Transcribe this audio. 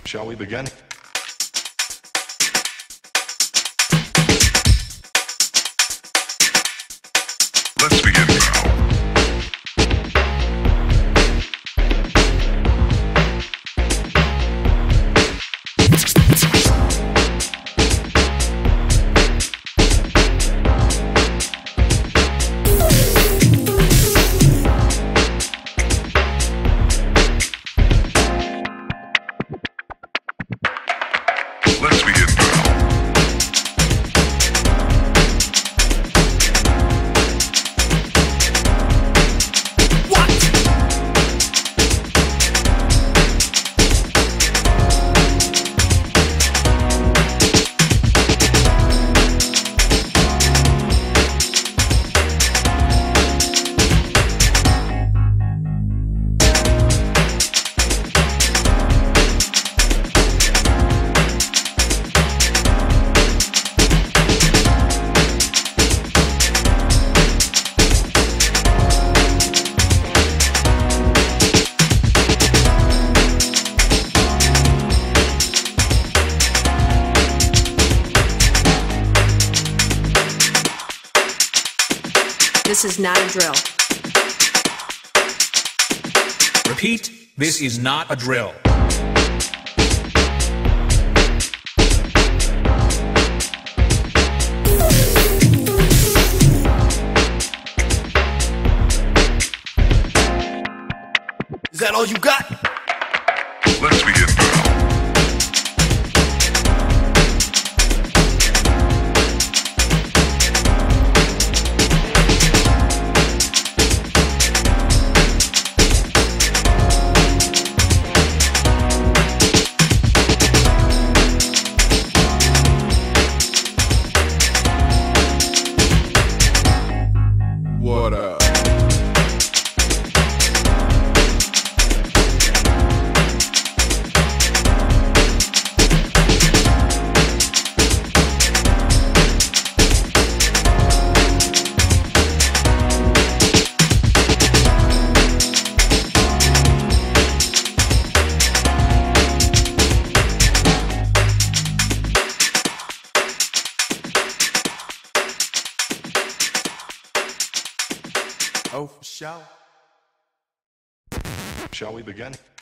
Shall we begin? Let's begin now. Let's begin now. This is not a drill. Repeat, this is not a drill. Is that all you got? Let's begin now. What up? Oh, for sure. Shall we begin?